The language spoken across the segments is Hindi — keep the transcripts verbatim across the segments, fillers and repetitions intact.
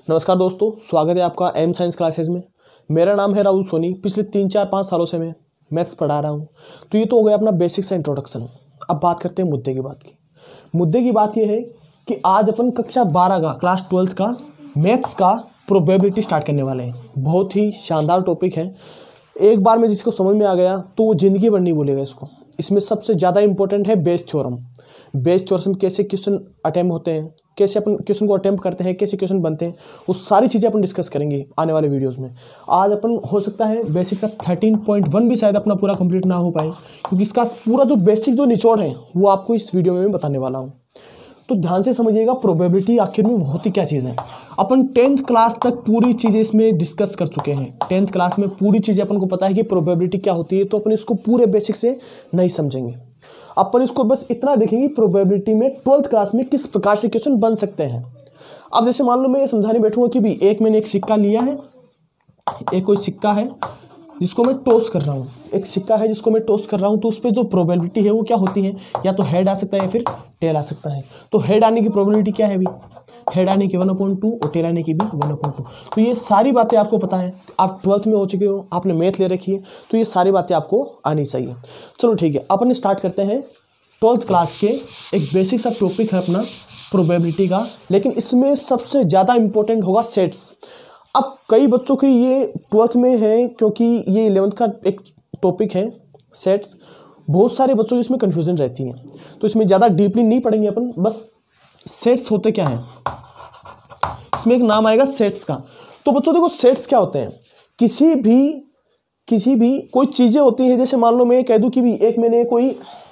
नमस्कार दोस्तों, स्वागत है आपका एम साइंस क्लासेस में। मेरा नाम है राहुल सोनी। पिछले तीन चार पाँच सालों से मैं मैथ्स पढ़ा रहा हूँ। तो ये तो हो गया अपना बेसिक्स इंट्रोडक्शन। अब बात करते हैं मुद्दे की बात की मुद्दे की बात ये है कि आज अपन कक्षा बारह का क्लास ट्वेल्थ का मैथ्स का प्रोबेबिलिटी स्टार्ट करने वाले हैं। बहुत ही शानदार टॉपिक है। एक बार में जिसको समझ में आ गया तो वो ज़िंदगी भर नहीं भूलेगा इसको। इसमें सबसे ज़्यादा इंपॉर्टेंट है बेस थ्योरम। बेस थ्योरम कैसे क्वेश्चन अटेम्प्ट होते हैं, कैसे अपन क्वेश्चन को अटेम्प्ट करते हैं, कैसे क्वेश्चन बनते हैं, वो सारी चीज़ें अपन डिस्कस करेंगे आने वाले वीडियोस में। आज अपन हो सकता है basics of thirteen point one भी शायद अपना पूरा कंप्लीट ना हो पाए, क्योंकि इसका पूरा जो बेसिक जो निचोड़ है वो आपको इस वीडियो में मैं बताने वाला हूँ। तो ध्यान से समझिएगा प्रोबेबिलिटी आखिर में होती क्या चीज़ है। अपन टेंथ क्लास तक पूरी चीज़ें इसमें डिस्कस कर चुके हैं। टेंथ क्लास में पूरी चीज़ें अपन को पता है कि प्रोबेबिलिटी क्या होती है, तो अपन इसको पूरे बेसिक से नहीं समझेंगे। अपन इसको बस इतना देखेंगे प्रोबेबिलिटी में ट्वेल्थ क्लास में किस प्रकार से क्वेश्चन बन सकते हैं। अब जैसे मान लो मैं ये समझाने बैठूंगा कि भी एक मैंने एक सिक्का लिया है, एक कोई सिक्का है जिसको मैं टॉस कर रहा हूँ, एक सिक्का है जिसको मैं टॉस कर रहा हूँ, तो उस पर जो प्रोबेबिलिटी है वो क्या होती है, या तो हेड आ सकता है या फिर टेल आ सकता है। तो हेड आने की प्रोबेबिलिटी क्या है भी, हेड आने की वन अपॉइंट टू और टेल आने की भी वन अपॉइंट टू। तो ये सारी बातें आपको पता है, आप ट्वेल्थ में हो चुके हो, आपने मैथ ले रखी है, तो ये सारी बातें आपको आनी चाहिए। चलो ठीक है, अपन स्टार्ट करते हैं ट्वेल्थ क्लास के एक बेसिक सा टॉपिक है अपना प्रोबेबिलिटी का, लेकिन इसमें सबसे ज़्यादा इंपॉर्टेंट होगा सेट्स। अब कई बच्चों की ये ट्वेल्थ में है, क्योंकि ये इलेवंथ का एक टॉपिक है सेट्स। बहुत सारे बच्चों की इसमें कन्फ्यूजन रहती है, तो इसमें ज़्यादा डीपली नहीं पढ़ेंगे अपन। बस सेट्स होते क्या हैं, इसमें एक नाम आएगा सेट्स का। तो बच्चों देखो सेट्स क्या होते हैं, किसी भी किसी भी कोई चीज़ें होती हैं। जैसे मान लो मैं कह दूँ कि भी एक मैंने कोई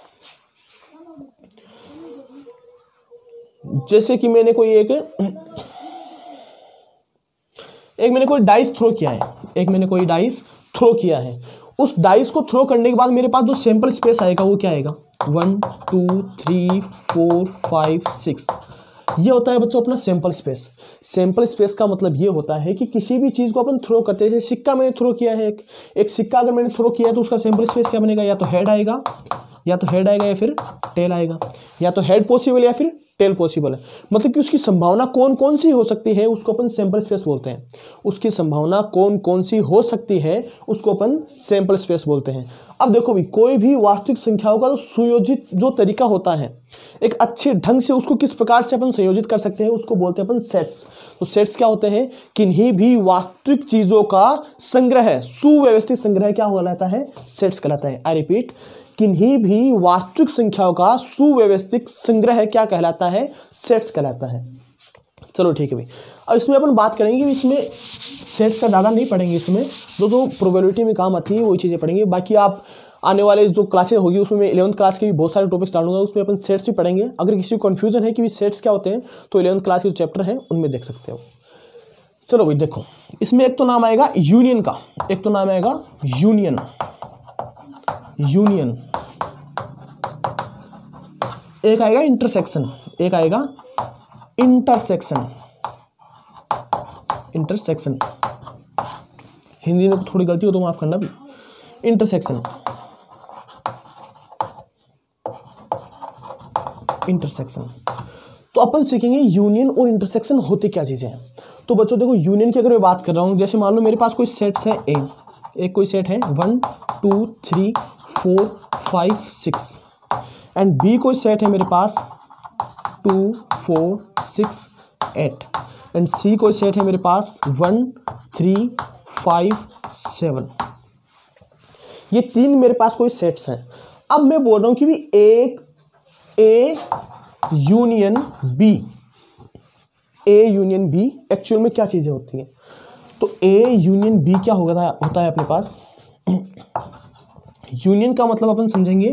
जैसे कि मैंने कोई एक एक मैंने कोई डाइस थ्रो किया है एक मैंने कोई डाइस थ्रो किया है। उस डाइस को थ्रो करने के बाद मेरे पास जो सैंपल स्पेस आएगा वो क्या आएगा, one two three four five six. ये होता है बच्चों अपना सैंपल स्पेस। सैंपल स्पेस का मतलब ये होता है कि किसी भी चीज़ को अपन थ्रो करते हैं। जैसे सिक्का मैंने थ्रो किया है, एक एक सिक्का अगर मैंने थ्रो किया है तो उसका सैंपल स्पेस क्या बनेगा, या तो हेड आएगा या तो हेड आएगा या फिर टेल आएगा, या तो हेड पॉसिबल या फिर टेल पॉसिबल है। मतलब कि उसकी संभावना कौन कौन सी हो सकती है उसको अपन सैंपल स्पेस बोलते हैं। उसकी संभावना कौन कौन सी हो सकती है उसको अपन सैंपल स्पेस बोलते हैं। अब देखो भी, कोई भी वास्तविक संख्याओं का जो सुयोजित जो तरीका होता है, एक अच्छे ढंग से उसको किस प्रकार से अपन संयोजित कर सकते हैं उसको बोलते हैं अपन सेट्स। तो सेट्स क्या होते हैं, किन्हीं भी वास्तविक चीज़ों का संग्रह, सुव्यवस्थित संग्रह क्या कहलाता है, सेट्स कहलाता है। आई रिपीट, किन्हीं भी वास्तविक संख्याओं का सुव्यवस्थित संग्रह क्या कहलाता है, सेट्स कहलाता है। चलो ठीक है भाई, अब इसमें अपन बात करेंगे कि इसमें सेट्स का ज़्यादा नहीं पढ़ेंगे। इसमें जो जो प्रोबेबिलिटी में काम आती है वही चीज़ें पढ़ेंगे। बाकी आप आने वाले जो क्लासेस होगी उसमें मैं इलेवंथ क्लास के भी बहुत सारे टॉपिक्स डालूंगा, उसमें अपन सेट्स भी पढ़ेंगे। अगर किसी को कन्फ्यूजन है कि सेट्स क्या होते हैं तो इलेवंथ क्लास के जो चैप्टर हैं उनमें देख सकते हो। चलो भाई देखो, इसमें एक तो नाम आएगा यूनियन का, एक तो नाम आएगा यूनियन यूनियन एक आएगा इंटरसेक्शन, एक आएगा इंटरसेक्शन इंटरसेक्शन हिंदी में थोड़ी गलती हो तो माफ करना भी। इंटरसेक्शन इंटरसेक्शन तो अपन सीखेंगे यूनियन और इंटरसेक्शन होती क्या चीजें हैं। तो बच्चों देखो, यूनियन की अगर मैं बात कर रहा हूं, जैसे मान लो मेरे पास कोई सेट्स है, ए एक कोई सेट है one two three four five six, and B कोई सेट है मेरे पास two four six eight, and C कोई सेट है मेरे पास वन थ्री फाइव सेवन। ये तीन मेरे पास कोई सेट्स हैं। अब मैं बोल रहा हूं कि भी एक A union B, A union B actual में क्या चीजें होती हैं। तो ए यूनियन बी क्या होगा होता है अपने पास, यूनियन का मतलब अपन समझेंगे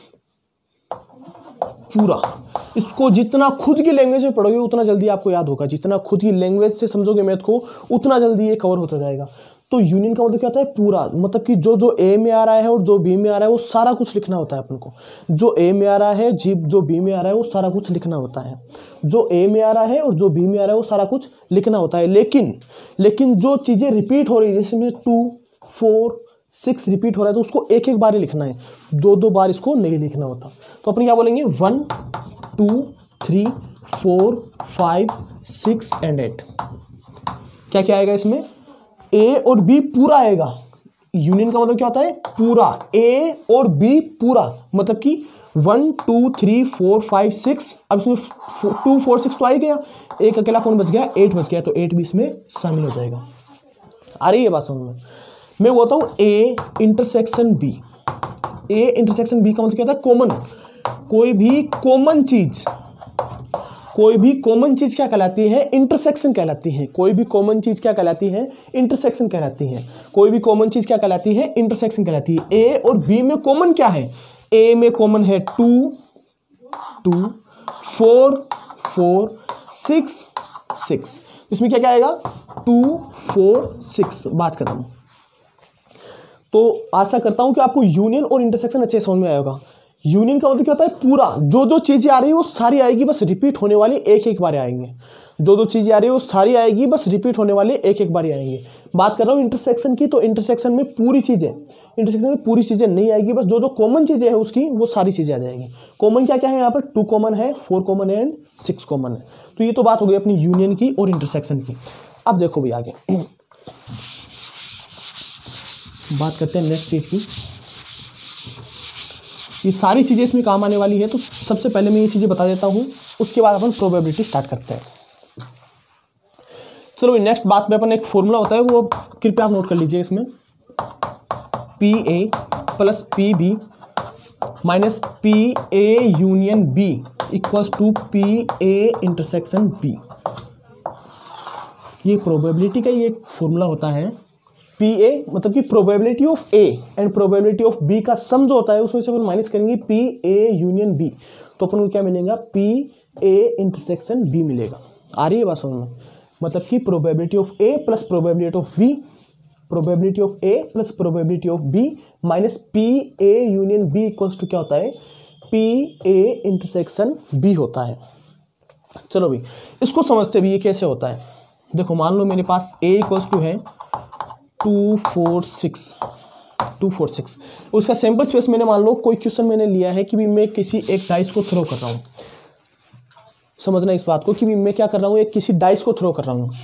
पूरा। इसको जितना खुद की लैंग्वेज में पढ़ोगे उतना जल्दी आपको याद होगा, जितना खुद की लैंग्वेज से समझोगे मैथ को उतना जल्दी ये कवर होता जाएगा। तो यूनियन का मतलब क्या होता है, पूरा। मतलब कि जो जो ए में आ रहा है और जो बी में आ रहा है वो सारा कुछ लिखना होता है अपन को। जो ए में आ रहा है जी जो बी में आ रहा है वो सारा कुछ लिखना होता है। जो ए में आ रहा है और जो बी में आ रहा है वो सारा कुछ लिखना होता है। लेकिन लेकिन जो चीज़ें रिपीट हो रही है, जैसे टू फोर सिक्स रिपीट हो रहा है तो उसको एक एक बार ही लिखना है, दो दो बार इसको नहीं लिखना होता। तो अपन क्या बोलेंगे, one two three four five six and eight. क्या क्या आएगा इसमें, ए और बी पूरा आएगा। यूनियन का मतलब क्या होता है, पूरा। ए और बी पूरा मतलब कि one two three four five six, अब इसमें टू फोर सिक्स तो आ ही गया, एक अकेला कौन बच गया, एट बच गया, तो एट भी इसमें शामिल हो जाएगा। आ रही है बात समझ में। मैं बोलता हूँ A intersection B. A intersection B का मतलब क्या होता है, कॉमन। कोई भी कॉमन चीज, कोई भी कॉमन चीज क्या कहलाती है, इंटरसेक्शन कहलाती है। कोई भी कॉमन चीज क्या कहलाती है, इंटरसेक्शन कहलाती है। कोई भी कॉमन चीज क्या कहलाती है, इंटरसेक्शन कहलाती है। ए और बी में कॉमन क्या है, ए में कॉमन है two two, four four, six six, इसमें क्या क्या आएगा, टू फोर सिक्स, बात खत्म। तो आशा करता हूं कि आपको यूनियन और इंटरसेक्शन अच्छे समझ में आएगा। यूनियन का मतलब क्या होता है, पूरा, जो जो चीजें आ रही है वो सारी आएगी, बस रिपीट होने वाली एक एक बार आएंगे। जो जो चीजें आ रही है वो सारी आएगी, बस रिपीट होने वाले एक एक बार आएंगे। बात कर रहा हूँ इंटरसेक्शन की, तो इंटरसेक्शन में पूरी चीजें, इंटरसेक्शन में पूरी चीजें नहीं आएगी, बस जो जो कॉमन चीजें हैं उसकी वो सारी चीजें आ जाएंगी। कॉमन क्या क्या है यहाँ पर, टू कॉमन है, फोर कॉमन है एंड सिक्स कॉमन है। तो ये तो बात हो गई अपनी यूनियन की और इंटरसेक्शन की। अब देखो भाई आगे बात करते हैं नेक्स्ट चीज की। ये सारी चीजें इसमें काम आने वाली है, तो सबसे पहले मैं ये चीजें बता देता हूं, उसके बाद अपन प्रोबेबिलिटी स्टार्ट करते हैं। चलो नेक्स्ट बात में अपन एक फॉर्मूला होता है, वो कृपया आप नोट कर लीजिए। इसमें P A plus P B minus P A union B equals to P A intersection B. ये प्रोबेबिलिटी का ये फॉर्मूला होता है। पी ए मतलब कि probability of A and probability of B का सम जो होता है उसमें से अपन माइनस करेंगे पी ए यूनियन बी, तो अपन को क्या मिलेगा, पी ए इंटरसेक्शन बी मिलेगा। आ रही है बात समझ में, मतलब कि probability of A plus probability of B, probability of A plus probability of B minus P A union B equals to क्या होता है, पी ए इंटरसेक्शन बी होता है। चलो भाई इसको समझते भी, ये कैसे होता है। देखो मान लो मेरे पास ए इक्वल्स टू है two four six, two four six, उसका सैंपल स्पेस मैंने मान लो कोई क्वेश्चन मैंने लिया है कि भी मैं किसी एक डाइस को थ्रो कर रहा हूँ। समझना इस बात को कि भी मैं क्या कर रहा हूँ, एक किसी डाइस को थ्रो कर रहा हूँ।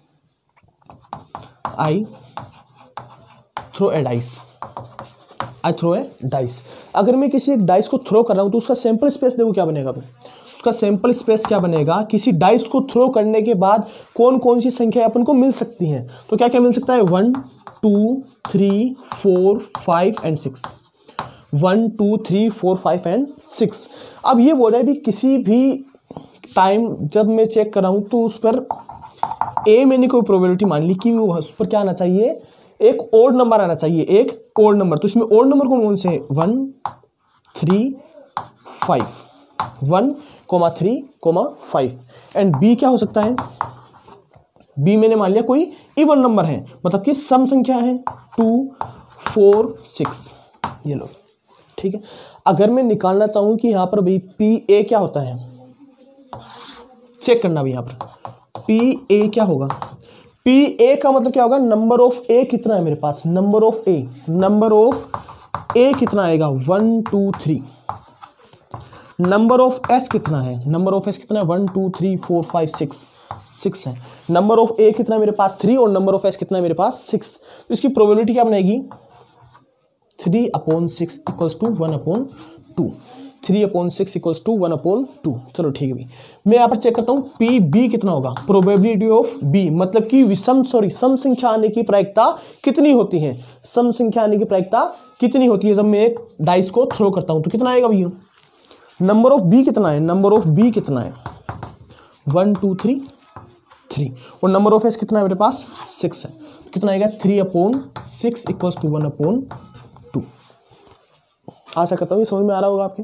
I throw a dice, I throw a dice. अगर मैं किसी एक डाइस को थ्रो कर रहा हूँ तो उसका सैंपल स्पेस देखो क्या बनेगा। उसका सैंपल स्पेस क्या बनेगा, किसी डाइस को थ्रो करने के बाद कौन कौन सी संख्या अपन को मिल सकती हैं। तो क्या क्या मिल सकता है, one two three four five and six, one two three four five and six. अब ये बोल रहा है भी किसी भी टाइम जब मैं चेक कर रहा हूँ तो उस पर ए मैंने कोई प्रोबेबिलिटी मान ली कि उस पर क्या आना चाहिए, एक ओड नंबर आना चाहिए, एक ओड नंबर। तो इसमें ओड नंबर कौन कौन से है, one three five, one comma three comma five. And B क्या हो सकता है, बी मैंने मान लिया कोई इवन नंबर है, मतलब कि सम संख्या है, टू फोर सिक्स, ये लो ठीक है। अगर मैं निकालना चाहूं कि यहां पर भाई पी ए क्या होता है, चेक करना भी, यहां पर पी ए क्या होगा, पी ए का मतलब क्या होगा, नंबर ऑफ ए कितना है मेरे पास, number of A, number of A कितना आएगा, one two three. Number of S कितना है, नंबर ऑफ एस कितना है, one two three four five six, six है। नंबर ऑफ ए कितना है मेरे पास, थ्री, और नंबर ऑफ एस कितना है मेरे पास, सिक्स। तो इसकी प्रोबेबिलिटी क्या बनेगी, three upon six equals to one upon two, three upon six equals to one upon two. चलो ठीक है भाई, मैं यहाँ पर चेक करता हूँ पी बी कितना होगा, प्रोबेबिलिटी ऑफ बी मतलब कि विषम सॉरी सम संख्या आने की प्रायिकता कितनी होती है, सम संख्या आने की प्रायिकता कितनी होती है जब मैं एक डाइस को थ्रो करता हूँ। तो कितना आएगा भैया, नंबर ऑफ बी कितना है, नंबर ऑफ बी कितना है, वन टू थ्री थ्री, और नंबर ऑफ एस कितना है मेरे पास, सिक्स है। कितना आएगा, three upon six equals to one upon two. आशा करता हूँ समझ में आ रहा होगा आपके।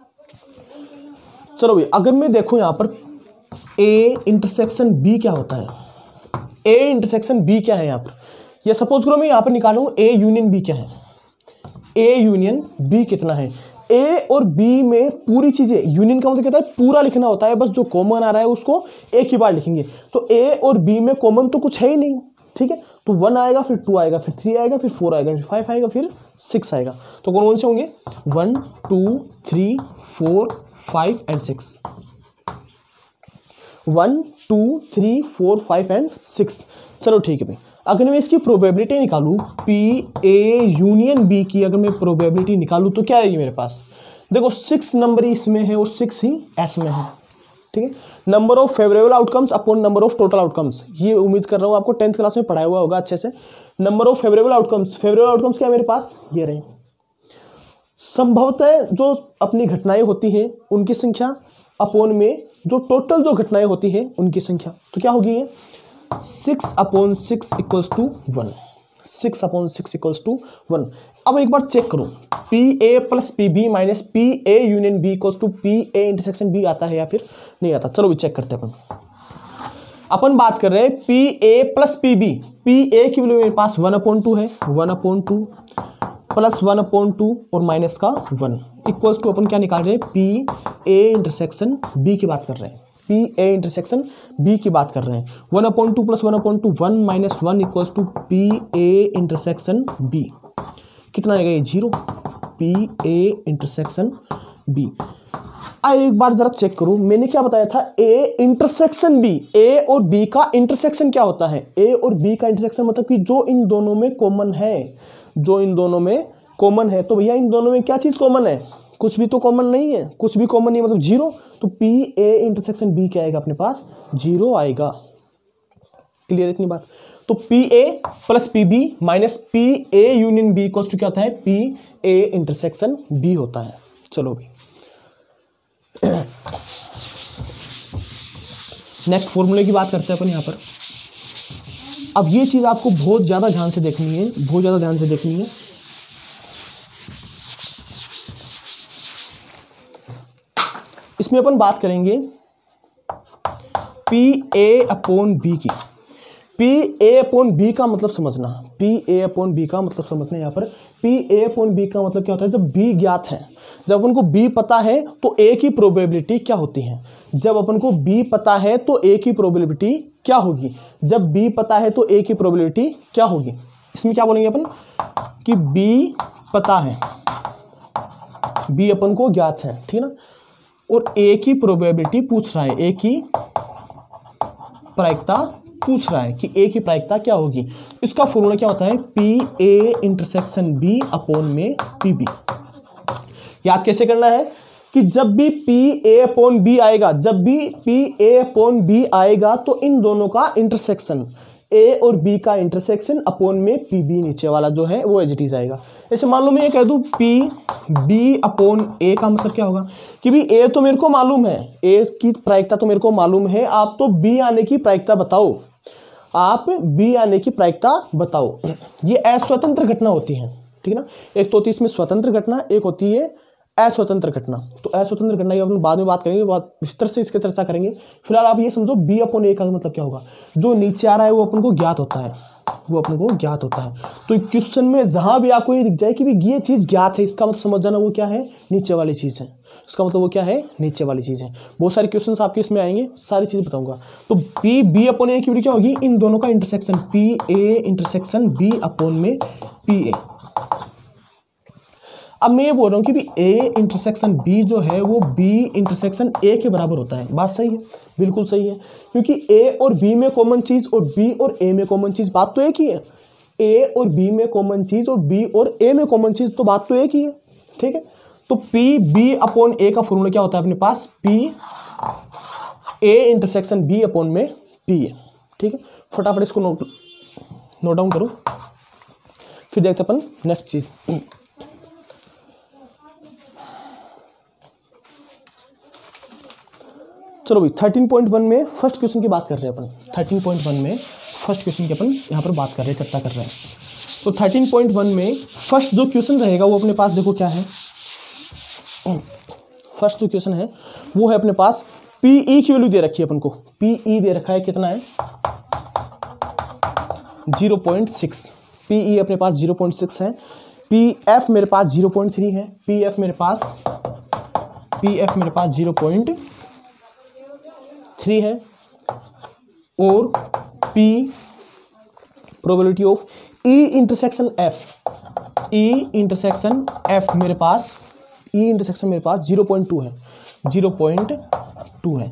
चलो भाई अगर मैं देखूं यहाँ पर ए इंटरसेक्शन बी क्या होता है, ए इंटरसेक्शन बी क्या है यहाँ पर, या सपोज करो मैं यहाँ पर निकालूं ए यूनियन बी क्या है, ए यूनियन बी कितना है। ए और बी में पूरी चीजें, यूनियन का मतलब क्या होता है, पूरा लिखना होता है, बस जो कॉमन आ रहा है उसको एक ही बार लिखेंगे। तो ए और बी में कॉमन तो कुछ है ही नहीं, ठीक है। तो वन आएगा, फिर टू आएगा, फिर थ्री आएगा, फिर फोर आएगा, फिर फाइव आएगा, फिर सिक्स आएगा। तो कौन कौन से होंगे, one two three four five and six. One two three four five and six. चलो ठीक है भाई, अगर मैं इसकी प्रोबेबिलिटी निकालूँ पी ए यूनियन बी की, अगर मैं प्रोबेबिलिटी निकालूँ तो क्या आएगी मेरे पास? देखो सिक्स नंबर इसमें है और सिक्स ही एस में है, ठीक है। Number of favourable outcomes upon number of total outcomes, ये उम्मीद कर रहा हूँ आपको टेंथ क्लास में पढ़ाया हुआ होगा अच्छे से। Number of favourable outcomes, favourable outcomes क्या है मेरे पास? ये रहे। संभवतः जो अपनी घटनाएं होती हैं उनकी संख्या अपॉन में जो टोटल जो घटनाएं होती हैं उनकी संख्या, तो क्या होगी ये? Six upon six equals to one, six upon six equals to one. अब एक बार चेक करो, P A plus P B minus P A union B equals to P A intersection B आता है या फिर नहीं आता? चलो भी चेक करते हैं अपन। अपन बात कर रहे हैं P A plus P B, P A की वैल्यू मेरे पास वन अपॉन टू है, one upon two plus one upon two और माइनस का वन इक्वल्स टू अपन क्या निकाल रहे हैं? पी ए इंटरसेक्शन बी की बात कर रहे हैं, पी ए इंटरसेक्शन बी की बात कर रहे हैं। One upon two plus one upon two one minus one equals to P A intersection B, कितना आएगा ये? Zero. P A intersection B. आ एक बार जरा चेक करो, मैंने क्या बताया था? ए इंटरसेक्शन बी, ए और बी का इंटरसेक्शन क्या होता है? ए और बी का इंटरसेक्शन मतलब कि जो इन दोनों में कॉमन है, जो इन दोनों में कॉमन है। तो भैया इन दोनों में क्या चीज कॉमन है? कुछ भी तो कॉमन नहीं है, कुछ भी कॉमन नहीं है मतलब जीरो। तो पी ए इंटरसेक्शन बी क्या आएगा अपने पास? जीरो आएगा। क्लियर इतनी बात? तो P A plus P B minus P A union B equals to क्या होता है? पी ए इंटरसेक्शन बी होता है। चलो भी नेक्स्ट फॉर्मूले की बात करते हैं अपन यहाँ पर। अब ये चीज आपको बहुत ज्यादा ध्यान से देखनी है, बहुत ज्यादा ध्यान से देखनी है। इसमें अपन बात करेंगे पी ए अपॉन बी की। पी ए अपॉन बी का मतलब समझना, पी ए अपॉन बी का मतलब समझना। यहाँ पर पी ए अपॉन बी का मतलब क्या होता है? जब बी ज्ञात है, जब अपन को बी पता है तो ए की प्रोबेबिलिटी क्या होती है? जब अपन को बी पता है तो ए की प्रोबेबिलिटी क्या होगी? जब बी पता है तो ए की प्रोबेबिलिटी क्या होगी? इसमें क्या बोलेंगे अपन कि बी पता है, बी अपन को ज्ञात है, ठीक है ना, और ए की प्रोबेबिलिटी पूछ रहा है, ए की प्रायिकता पूछ रहा है कि ए की प्रायिकता क्या होगी। इसका फॉर्मूला क्या होता है? P A intersection B upon में पी बी। याद कैसे करना है कि जब भी पी ए अपॉन बी आएगा, जब भी पी ए अपॉन बी आएगा तो इन दोनों का इंटरसेक्शन, ए और बी का इंटरसेक्शन अपॉन में पी बी नीचे वाला जो है वो एज इट इज आएगा। ऐसे मान लो मैं ये कह दूं पी बी अपॉन ए का मतलब क्या होगा कि भी ए तो मेरे को मालूम है, ए की प्रायिकता तो मेरे को मालूम है, आप तो बी आने की प्रायिकता बताओ, आप बी आने की प्रायिकता बताओ। ये अस्वतंत्र घटना होती है, ठीक है ना। एक तो होती है इसमें स्वतंत्र घटना, एक होती है अस्वतंत्र घटना। तो अस्वतंत्र घटना की अपन बाद में बात करेंगे, बहुत विस्तार से इसकी चर्चा करेंगे। फिलहाल आप ये समझो बी अपॉन ए का मतलब क्या होगा? जो नीचे आ रहा है वो अपन को ज्ञात होता है, वो अपन को ज्ञात होता है। तो क्वेश्चन में जहां भी आपको ये दिख जाए कि भी ये चीज ज्ञात है, इसका मतलब समझ जाना वो क्या है? नीचे वाली चीज है। इसका मतलब वो क्या है? नीचे वाली चीज है। बहुत सारे क्वेश्चंस आपके इसमें आएंगे, सारी चीजें बताऊंगा। तो पी बी अपॉन ए की वैल्यू क्या होगी? इन दोनों का intersection, P A intersection B upon में पी ए। अब मैं ये बोल रहा हूं कि भी ए इंटरसेक्शन बी जो है वो बी इंटरसेक्शन ए के बराबर होता है। बात सही है? बिल्कुल सही है, क्योंकि ए और बी में कॉमन चीज और बी और ए में कॉमन चीज, बात तो एक ही है। ए और बी में कॉमन चीज और बी और ए में कॉमन चीज, तो बात तो एक ही है, ठीक है। तो पी बी अपॉन ए का फॉर्मूला क्या होता है अपने पास? P A intersection B upon में पी ए, ठीक है। फटाफट इसको नोट नोट डाउन करो, फिर देखते अपन नेक्स्ट चीज। चलो भाई थर्टीन पॉइंट वन में फर्स्ट क्वेश्चन की बात कर रहे हैं अपन। थर्टीन पॉइंट वन में फर्स्ट क्वेश्चन की अपन यहाँ पर बात कर रहे हैं, चर्चा कर रहे हैं। तो थर्टीन पॉइंट वन में फर्स्ट जो क्वेश्चन रहेगा वो अपने पास देखो क्या है। फर्स्ट जो क्वेश्चन है वो है अपने पास पी ई की वैल्यू दे रखी है अपन को। पी ई दे रखा है कितना है? Zero point six. P E अपने पास जीरो पॉइंट सिक्स है। पी एफ मेरे पास जीरो पॉइंट थ्री है। पी एफ मेरे पास पी एफ मेरे पास जीरो पॉइंट थ्री है। और P probability of E intersection F, E intersection F मेरे पास ई इंटरसेक्शन मेरे पास जीरो पॉइंट टू है, जीरो पॉइंट टू है।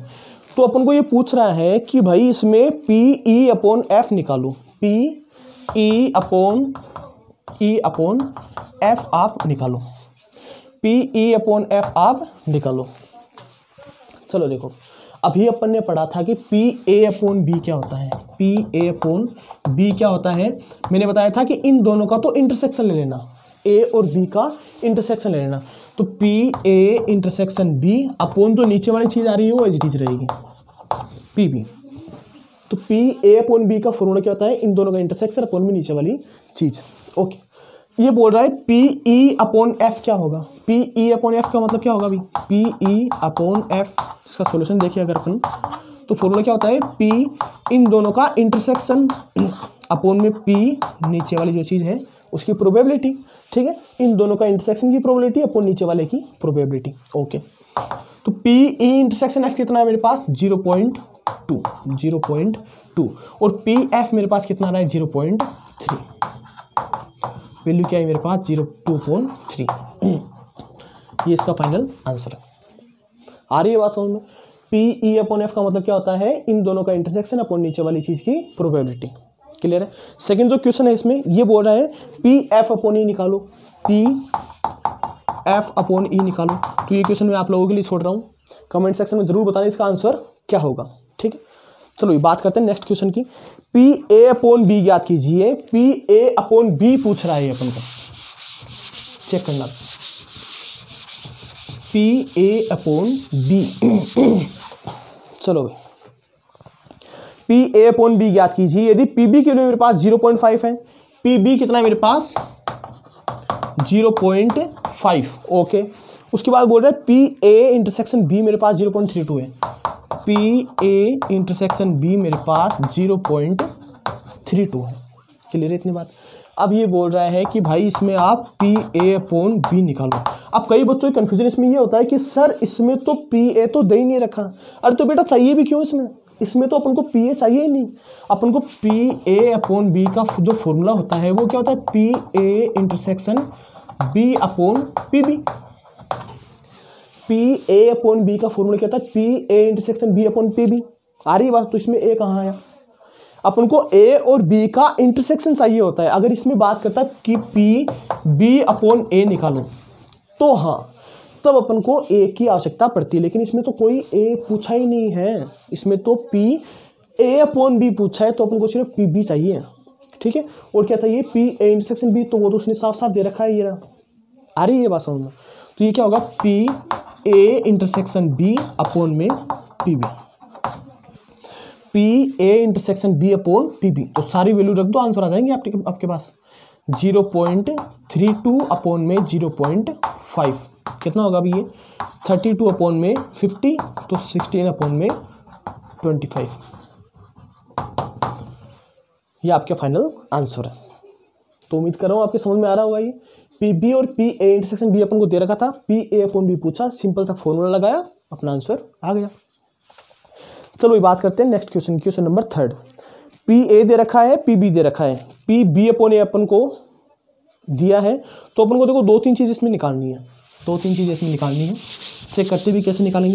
तो अपन को ये पूछ रहा है कि भाई इसमें पी ई अपॉन एफ निकालो, P E upon E upon F आप निकालो, पी ई अपॉन एफ आप निकालो। चलो देखो, अभी अपन ने पढ़ा था कि पी ए अपॉन बी क्या होता है, पी ए अपॉन बी क्या होता है। मैंने बताया था कि इन दोनों का तो इंटरसेक्शन ले लेना, ए और बी का इंटरसेक्शन ले लेना। तो P A intersection B upon जो नीचे वाली चीज़ आ रही है वो एज इट इज रहेगी, पी बी। तो पी ए अपॉन बी का फॉर्मूला क्या होता है, इन दोनों का इंटरसेक्शन अपॉन में नीचे वाली चीज़। ओके, ये बोल रहा है पी ई अपॉन एफ क्या होगा, पी ई अपॉन एफ का मतलब क्या होगा अभी, पी ई अपॉन एफ। इसका सॉल्यूशन देखिए अगर अपन, तो फॉर्मूला क्या होता है, पी इन दोनों का इंटरसेक्शन अपॉन में पी नीचे वाली जो चीज़ है उसकी प्रोबेबिलिटी। ठीक है, इन दोनों का इंटरसेक्शन की प्रोबेबिलिटी अपॉन नीचे वाले की प्रोबेबिलिटी। ओके, तो पी ई इंटरसेक्शन एफ कितना है मेरे पास, zero point two, zero point two, और पी एफ मेरे पास कितना रहा है, जीरो पॉइंट थ्री। वैल्यू क्या है मेरे पास, जीरो टू पॉइंट थ्री। ये इसका फाइनल आंसर है। आ रही है बात समझ में। पी ई अपॉन एफ का मतलब क्या होता है, इन दोनों का इंटरसेक्शन अपॉन नीचे वाली चीज की प्रोबेबिलिटी। क्लियर है। सेकंड जो क्वेश्चन है इसमें ये बोल रहा है पी एफ अपॉन ई निकालो, पी एफ अपॉन ई निकालो। तो ये क्वेश्चन मैं आप लोगों के लिए छोड़ रहा हूँ, कमेंट सेक्शन में जरूर बताना इसका आंसर क्या होगा। ठीक है, चलो ये बात करते हैं नेक्स्ट क्वेश्चन की। पी ए अपॉन बी ज्ञात कीजिए, पी ए अपॉन बी पूछ रहा है अपन को, चेक करना। पी ए अपॉन बी चलो भाई, पी ए अपॉन बी ज्ञात कीजिए। यदि पी बी की वैल्यू मेरे पास जीरो पॉइंट फाइव है, पी बी कितना है मेरे पास, जीरो पॉइंट फाइव। ओके, उसके बाद बोल रहे हैं पी ए इंटरसेक्शन बी मेरे पास जीरो पॉइंट थ्री टू है, पी ए इंटरसेक्शन बी मेरे पास जीरो पॉइंट थ्री टू है। क्लियर है इतनी बात। अब ये बोल रहा है कि भाई इसमें आप पी ए अपॉन बी निकालो। अब कई बच्चों की कंफ्यूजन इसमें ये होता है कि सर इसमें तो पी ए तो दे ही नहीं रखा। अरे तो बेटा चाहिए भी क्यों इसमें, इसमें तो अपन को पी ए चाहिए ही नहीं। अपन को पी ए अपॉन बी का जो फॉर्मूला होता है वो क्या होता है, P A intersection B upon P B. P A upon B का फॉर्मूला क्या होता है, P A intersection B upon P B. आ रही है बात। तो इसमें ए कहाँ आया, अपन को ए और बी का इंटरसेक्शन चाहिए होता है। अगर इसमें बात करता है कि पी बी अपॉन ए निकालो तो हाँ, तब अपन को ए की आवश्यकता पड़ती है। लेकिन इसमें तो कोई ए पूछा ही नहीं है, इसमें तो पी ए अपॉन बी पूछा है, तो अपन को सिर्फ पी बी चाहिए। ठीक है, और क्या चाहिए, पी ए इंटरसेक्शन बी, तो वो तो उसने साफ साफ दे रखा है ये रहा। आ रही है ये बात समझ में। तो ये क्या होगा, P A intersection B upon में P B, P A intersection B upon P B. तो सारी वैल्यू रख दो, आंसर आ जाएंगे आपके आपके पास। Zero point three two upon में जीरो पॉइंट फाइव कितना होगा अभी ये, थर्टी टू अपॉन में फिफ्टी, तो सिक्सटीन अपॉन में ट्वेंटी फाइव। ये आपका फाइनल आंसर है। तो उम्मीद कर रहा हूँ आपके समझ में आ रहा होगा। ये पी बी और पी ए इंटरसेक्शन बी अपन को दे रखा था, पी ए अपॉन बी पूछा, सिंपल सा फॉर्मूला लगाया, अपना आंसर आ गया। चलो ये बात करते हैं next question, question number third. P A दे रखा है, पी बी दे रखा है, पी बी अपॉन ए अपन को दिया है। तो अपन को देखो दो तीन चीज़ इसमें निकालनी है, दो तीन चीज़ इसमें निकालनी है। चेक करते भी कैसे निकालेंगे,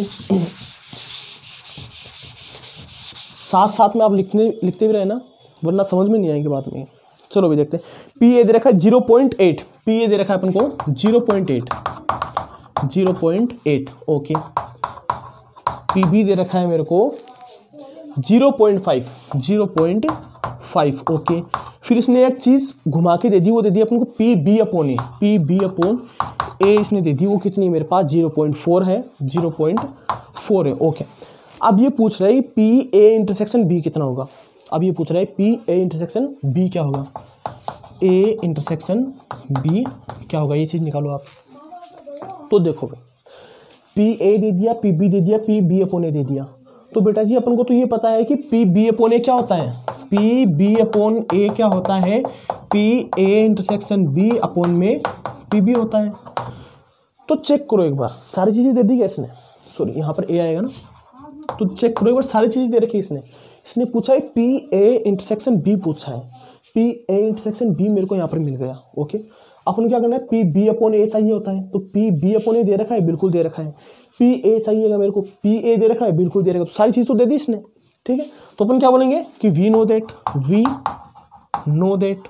साथ साथ में आप लिखने लिखते भी रहे ना, वरना समझ में नहीं आएंगे बाद में। चलो भी देखते हैं। पी ए दे रखा है zero point eight, P A दे रखा है अपन को zero point eight, zero point eight. Okay, P B दे रखा है मेरे को zero point five, zero point five. Okay, फिर इसने एक चीज़ घुमा के दे दी, वो दे दी अपन को P B upon A, P B upon A इसने दे दी, वो कितनी मेरे पास जीरो पॉइंट फोर है, जीरो पॉइंट फोर है। ओके, अब ये पूछ रहा है पी ए इंटरसेक्शन बी कितना होगा। अब ये पूछ रहा है पी ए इंटरसेक्शन बी क्या होगा, ए इंटरसेक्शन बी क्या होगा, ये चीज़ निकालो आप। तो देखो पी ए दे दिया, पी बी दे दिया, पी बी अपॉन ए दे दिया। तो बेटा जी अपन को तो ये पता है कि पी बी अपॉन ए क्या होता है, पी बी अपॉन ए क्या होता है, P A intersection B upon में पी बी होता है। तो चेक करो एक बार, सारी चीज़ें दे दी क्या इसने, सॉरी यहाँ पर ए आएगा ना, तो चेक करो एक बार, सारी चीज़ें दे रखी है इसने। इसने पूछा है पी ए इंटरसेक्शन बी पूछा है, पी ए इंटरसेक्शन बी मेरे को यहाँ पर मिल गया। ओके, अपन क्या करना है, पी बी अपॉन ए चाहिए होता है, तो पी बी अपॉन ए दे रखा है, बिल्कुल दे रखा है। पी ए चाहिएगा मेरे को, पी ए दे रखा है, बिल्कुल दे रखा है, तो सारी चीज़ तो दे दी इसने, ठीक है। तो अपन क्या बोलेंगे कि we know that, we know that.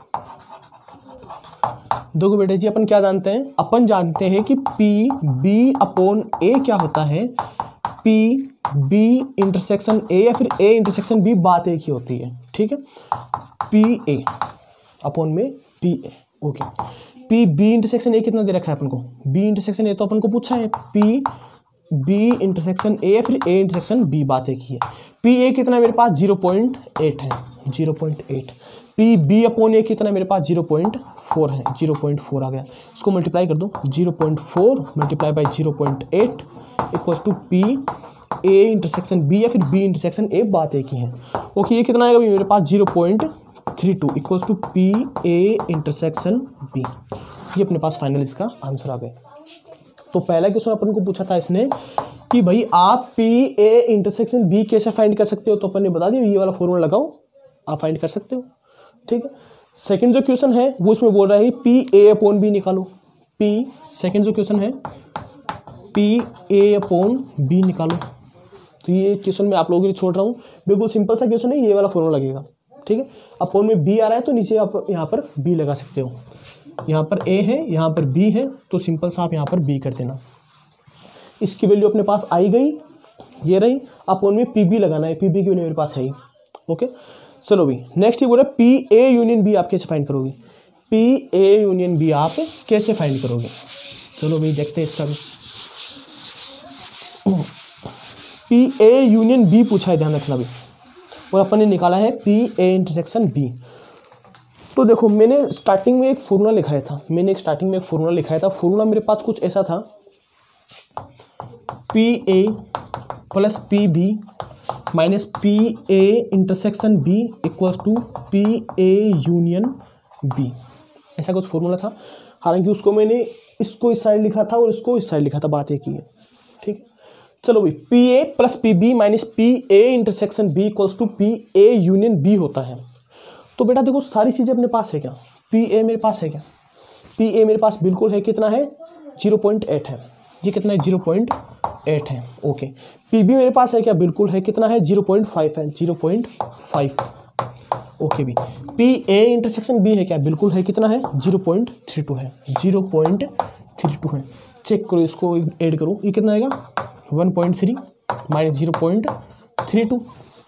देखो बेटे जी अपन क्या जानते हैं, अपन जानते हैं कि पी बी अपॉन ए क्या होता है, पी बी इंटरसेक्शन ए या फिर ए इंटरसेक्शन बी, बात एक ही होती है, ठीक है। पी ए अपॉन में P A, okay. P B intersection A कितना दे रखा है अपन को, बी इंटरसेक्शन ए तो अपन को पूछा है, पी बी इंटरसेक्शन ए या फिर ए इंटरसेक्शन बी, बात एक ही है। पी ए कितना है मेरे पास जीरो पॉइंट एट है, zero point eight. P B upon A कितना मेरे पास जीरो पॉइंट फोर है, जीरो पॉइंट फोर आ गया, इसको मल्टीप्लाई कर दो, zero point four multiply by zero point eight equals to P A intersection B या फिर बी इंटरसेक्शन ए, बात एक ही है, ओके। ये कितना आएगा मेरे पास zero point three two equals to P A intersection B, ये अपने पास फाइनल इसका आंसर आ गया। तो पहला क्वेश्चन अपन को पूछा था इसने कि भाई आप पी ए इंटरसेक्शन बी कैसे फाइंड कर सकते हो, तो अपन ने बता दिया ये वाला फॉर्मूला लगाओ, आप फाइंड कर सकते हो, ठीक है। सेकंड जो क्वेश्चन है वो इसमें बोल रहा है पी ए अपॉन बी निकालो, पी सेकंड जो क्वेश्चन है पी ए अपॉन बी निकालो। तो ये क्वेश्चन मैं आप लोगों के लिए छोड़ रहा हूँ, बिल्कुल सिंपल सा क्वेश्चन है, ये वाला फॉर्मूला लगेगा, ठीक है। अपॉन में बी आ रहा है तो नीचे आप यहाँ पर बी लगा सकते हो, यहाँ पर ए है यहाँ पर बी है, तो सिंपल सा आप यहाँ पर बी कर देना। इसकी वैल्यू अपने पास आई गई, ये रही, अपॉन में पी बी लगाना है, पी बी की वैल्यू मेरे पास है ही, ओके। चलो भी नेक्स्ट ये बोल रहा है पी ए यूनियन बी आप कैसे फाइंड करोगे, पी ए यूनियन बी आप कैसे फाइंड करोगे। चलो भाई देखते हैं इसका भी, पी ए यूनियन बी पूछा है, ध्यान रखना भी, और अपन ने निकाला है पी ए इंटरसेक्शन बी। तो देखो मैंने स्टार्टिंग में एक फॉर्मूला लिखाया था, मैंने एक स्टार्टिंग में एक फॉर्मूला लिखाया था, फॉर्मूला मेरे पास कुछ ऐसा था, P A plus P B minus P A intersection B equals to P A union B, ऐसा कुछ फॉर्मूला था। हालांकि उसको मैंने इसको इस साइड लिखा था और इसको इस साइड लिखा था, बात एक ही है, ठीक। चलो भाई P A plus P B minus P A intersection B equals to P A union B होता है। तो बेटा देखो सारी चीज़ें अपने पास है क्या, पी ए मेरे पास है क्या, पी ए मेरे पास बिल्कुल है, कितना है जीरो पॉइंट एट है, ये कितना है जीरो पॉइंट एट है, ओके। पी बी मेरे पास है क्या, बिल्कुल है, कितना है जीरो पॉइंट फाइव है, जीरो पॉइंट फाइव, ओके भी। पी ए इंटरसेक्शन बी है क्या, बिल्कुल है, कितना है जीरो पॉइंट थ्री टू है, जीरो पॉइंट थ्री टू है। चेक करो इसको, ऐड करो, ये कितना आएगा one point three minus zero point three two,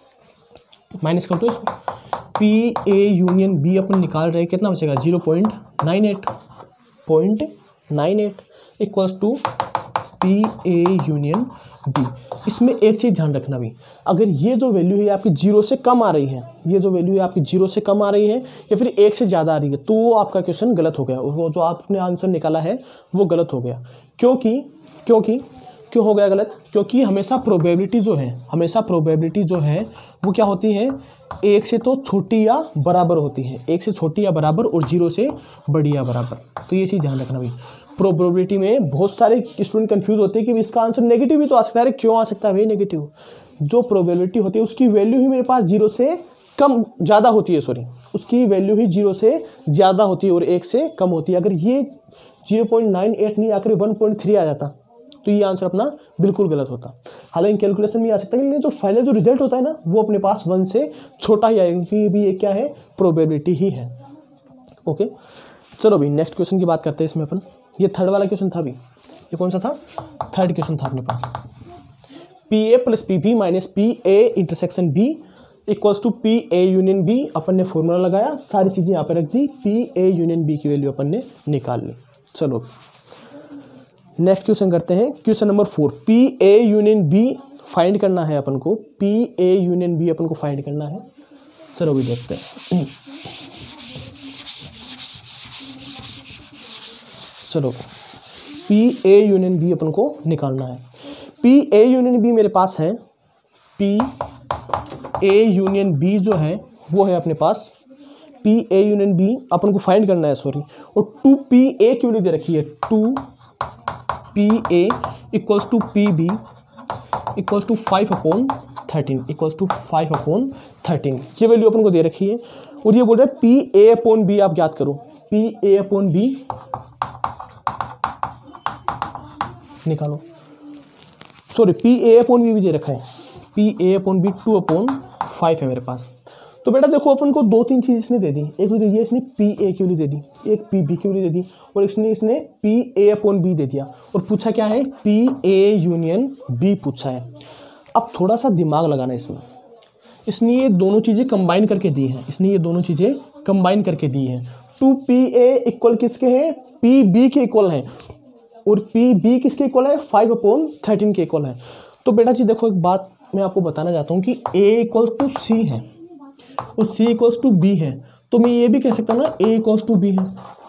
minus कर दो इसको, पी ए यूनियन बी अपन निकाल रहे हैं, कितना बचेगा zero point nine eight, point nine eight equals to P A union B. इसमें एक चीज़ ध्यान रखना भी, अगर ये जो वैल्यू है आपकी जीरो से कम आ रही है, ये जो वैल्यू है आपकी जीरो से कम आ रही है या फिर एक से ज़्यादा आ रही है, तो वो आपका क्वेश्चन गलत हो गया, वो जो आपने आंसर निकाला है वो गलत हो गया। क्योंकि क्योंकि क्यों हो गया गलत, क्योंकि हमेशा प्रोबेबिलिटी जो है, हमेशा प्रोबेबिलिटी जो है वो क्या होती है, एक से तो छोटी या बराबर होती है, एक से छोटी या बराबर और जीरो से बड़ी या बराबर। तो ये चीज़ ध्यान रखना भाई, प्रोबेबिलिटी में बहुत सारे स्टूडेंट कंफ्यूज होते हैं कि इसका आंसर नेगेटिव भी तो आ सकता है, क्यों आ सकता है भाई नेगेटिव, जो प्रोबेबिलिटी होती है उसकी वैल्यू ही मेरे पास जीरो से कम ज़्यादा होती है, सॉरी उसकी वैल्यू ही जीरो से ज़्यादा होती है और एक से कम होती है। अगर ये जीरो पॉइंट नाइन एट नहीं आकर वन पॉइंट थ्री आ जाता तो ये आंसर अपना बिल्कुल गलत होता। हालांकि कैलकुलेशन में आ सकता है, लेकिन जो फाइनल जो रिजल्ट होता है ना वो अपने पास वन से छोटा ही आएगा, क्योंकि ये भी एक क्या है, प्रोबेबिलिटी ही है, ओके। चलो भाई नेक्स्ट क्वेश्चन की बात करते हैं इसमें अपन, ये थर्ड वाला क्वेश्चन था भी, ये कौन सा था, थर्ड क्वेश्चन था अपने पास, P A plus P B minus P A intersection B equals to P A union B. अपन ने फॉर्मूला लगाया, सारी चीज़ें यहाँ पे रख दी, पी ए यूनियन बी की वैल्यू अपन ने निकाल ली। चलो नेक्स्ट क्वेश्चन करते हैं, question number four, P A union B find करना है अपन को, पी ए यूनियन बी अपन को फाइंड करना है। चलो भी देखते हैं, चलो पी ए यूनियन बी अपन को निकालना है। पी ए यूनियन बी मेरे पास है, पी ए यूनियन बी जो है वो है अपने पास, पी ए यूनियन बी अपन को फाइंड करना है, सॉरी, और टू पी ए की वैल्यू दे रखी है, two P A equals to P B equals to five upon thirteen, equals to five upon thirteen, ये वैल्यू अपन को दे रखी है। और ये बोल रहा है पी ए अपॉन बी आप ज्ञात करो, पी ए अपॉन बी निकालो। Sorry P A upon B भी दे रखा है, P A upon B two upon five है मेरे पास। तो बेटा देखो अपन को दो तीन चीज़ इसने दे दी, एक तो ये इसने पी ए की वैल्यू दे दी, एक पी बी की वैल्यू दे दी, और इसने इसने पी ए अपॉन बी दे दिया, और पूछा क्या है, पी ए यूनियन बी पूछा है। अब थोड़ा सा दिमाग लगाना इसमें, इसने ये दोनों चीज़ें कंबाइन करके दी हैं, इसने ये दोनों चीज़ें कंबाइन करके दी हैं। टू पी ए इक्वल किसके हैं, पी बी के इक्वल हैं, और पी बी किसके इक्वल है, फाइव अपॉन थर्टीन के इक्वल है। तो बेटा जी देखो एक बात मैं आपको बताना चाहता हूँ कि ए इक्वल टू सी है और सी इक्वल्स टू बी है, तो मैं ये भी कह सकता हूँ ना ए इक्वल्स टू बी है।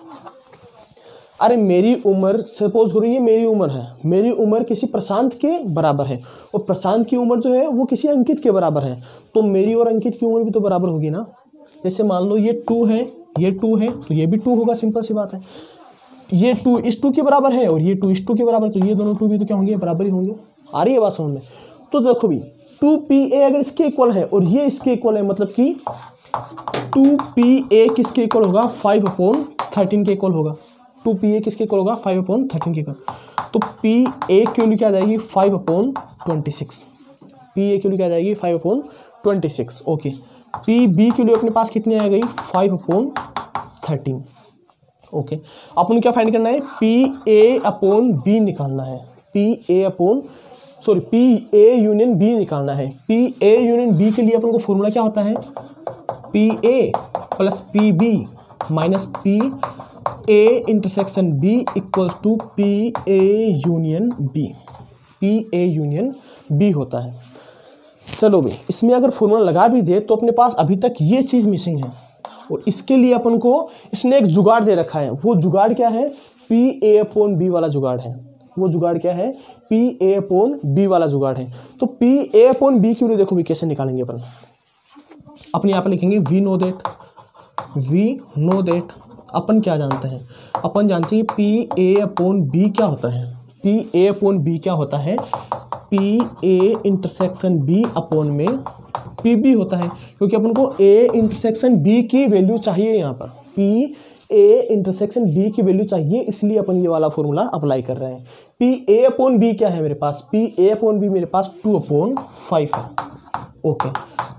अरे मेरी उम्र, सपोज करो ये मेरी उम्र है, मेरी उम्र किसी प्रशांत के बराबर है, और प्रशांत की उम्र जो है वो किसी अंकित के बराबर है, तो मेरी और अंकित की उम्र भी तो बराबर होगी ना। जैसे मान लो ये टू है, ये टू है, तो ये भी टू होगा, सिंपल सी बात है। ये टू इस टू के बराबर है और ये टू इस टू के बराबर, तो ये दोनों टू भी तो क्या होंगे, बराबर ही होंगे। आ रही है बात समझ में। तो देखो भी टू पी ए अगर इसके इक्वल है और ये इसके इक्वल है, मतलब कि टू पी ए किसके इक्वल होगा, फाइव अपॉन थर्टीन के इक्वल होगा। टू पी ए किसके इक्वल होगा, फाइव अपॉन थर्टीन के इक्वल। तो पी ए की वैल्यू क्या आ जाएगी, five upon twenty six. P A की वैल्यू क्या आ जाएगी, five upon twenty six. Okay, P B की वैल्यू अपने पास कितनी आ गई, फाइव अपॉन थर्टीन। ओके, अपन क्या फाइंड करना है, पी ए अपॉन बी निकालना है, P A upon sorry P A union B निकालना है। पी ए यूनियन बी के लिए अपन को फॉर्मूला क्या होता है, P A plus P B minus P A intersection B equals to P A union B, P A union B होता है। चलो भाई, इसमें अगर फॉर्मूला लगा भी दे तो अपने पास अभी तक ये चीज़ मिसिंग है, और इसके लिए अपन को इसने एक जुगाड़ दे रखा है। वो जुगाड़ क्या है, पी ए अपॉन बी वाला जुगाड़ है। वो जुगाड़ क्या है, पी ए अपॉन बी वाला जुगाड़ है। तो पी ए अपॉन बी की वैल्यू देखो भी कैसे निकालेंगे अपन। अपन यहाँ पर लिखेंगे we know that, we know that अपन क्या जानते हैं, अपन जानते हैं पी ए अपॉन बी क्या होता है, पी ए अपॉन बी क्या होता है, P A intersection B upon में पी बी होता है, क्योंकि अपन को ए इंटरसेक्शन बी की वैल्यू चाहिए। यहाँ पर पी ए इंटरसेक्शन बी की वैल्यू चाहिए, इसलिए अपन ये वाला फॉर्मूला अप्लाई कर रहे हैं। पी ए अपॉन बी क्या है मेरे पास, पी ए अपॉन बी मेरे पास टू अपॉन फाइव है। Okay,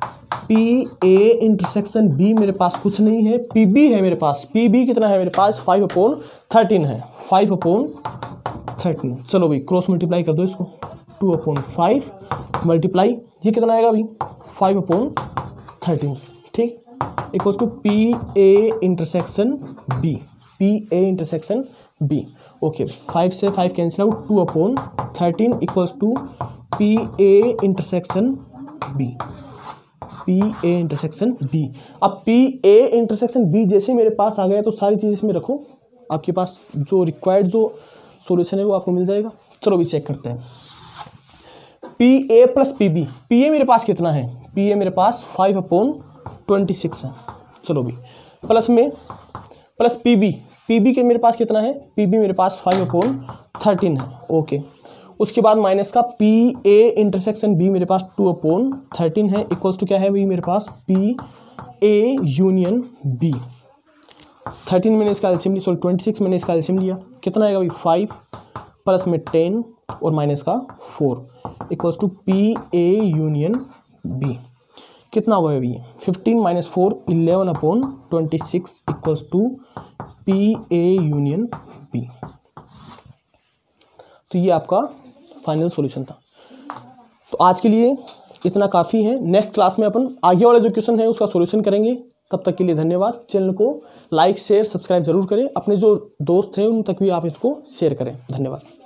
P A intersection B मेरे पास कुछ नहीं है, पी बी है मेरे पास। पी बी कितना है मेरे पास, five upon thirteen five, five upon थर्टीन। चलो भाई क्रॉस मल्टीप्लाई कर दो इसको, टू अपॉन फाइव मल्टीप्लाई ये कितना आएगा भाई, फाइव अपॉन थर्टीन, ठीक, equals to P A intersection B, P A intersection B. Okay, five से five cancel out, two upon thirteen equals to P A intersection B, P A intersection B. अब पी ए इंटरसेक्शन बी जैसे मेरे पास आ गया तो सारी चीज़ इसमें रखो, आपके पास जो रिक्वायर्ड जो सॉल्यूशन है वो आपको मिल जाएगा। चलो भी चेक करते हैं, P A plus P B, P A मेरे पास कितना है, पी ए मेरे पास फाइव अपॉन ट्वेंटी सिक्स है। चलो भी प्लस में plus P B, P B के मेरे पास कितना है, पी बी मेरे पास फाइव अपॉन थर्टीन है। ओके, उसके बाद माइनस का पी ए इंटरसेक्शन बी मेरे पास टू अपॉन थर्टीन है, इक्वल्स टू क्या है भाई मेरे पास, P A union B. Thirteen मैंने इसका एलसीएम लिया, सॉरी ट्वेंटी सिक्स मैंने इसका एलसीएम लिया, कितना आएगा भाई, फाइव प्लस में टेन और माइनस का four equals to P A union B. कितना होगा अभी, fifteen minus four eleven upon twenty six equals to P A union B. तो ये आपका फाइनल सॉल्यूशन था। तो आज के लिए इतना काफ़ी है, नेक्स्ट क्लास में अपन आगे वाला जो क्वेश्चन है उसका सॉल्यूशन करेंगे। तब तक के लिए धन्यवाद। चैनल को लाइक शेयर सब्सक्राइब जरूर करें, अपने जो दोस्त हैं उन तक भी आप इसको शेयर करें। धन्यवाद।